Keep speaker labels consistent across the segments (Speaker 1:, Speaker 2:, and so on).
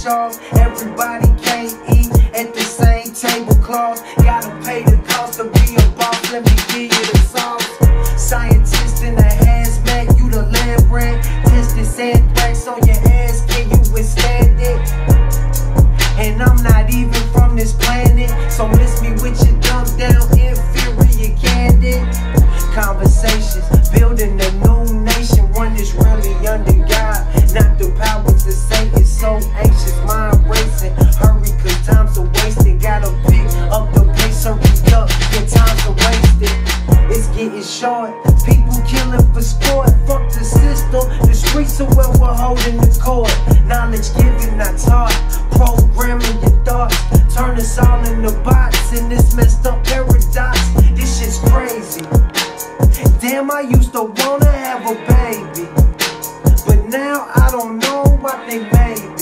Speaker 1: charge. Everybody can't eat at the same tablecloth. Gotta pay the cost to be a boss. Let me give you the sauce. Scientist in a hazmat, you the lab rat. Tested sandbags on your ass, can you withstand it? And I'm not even from this planet, so miss me with your dumb down inferior candid conversations. Building a new nation, one that's really under God, not the powers of Satan. So anxious, mind racing. Hurry, cause time's a wasted. Gotta pick up the pace, hurry up, your time's a wasted. It's getting short, people killing for sport. Fuck the system, the streets are where we're holding the court. Knowledge given, not taught, programming your thoughts. Turn us all into bots in this messed up paradox. This shit's crazy. Damn, I used to wanna have a baby, but now I don't know what they maybe.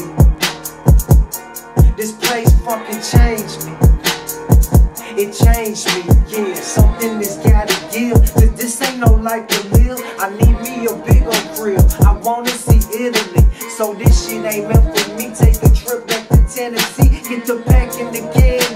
Speaker 1: This place fucking changed me. It changed me, yeah. Something that's gotta give, cause this ain't no life to live. I need me a bigger crib. I wanna see Italy, so this shit ain't meant for me. Take a trip back to Tennessee, get the pack in the can.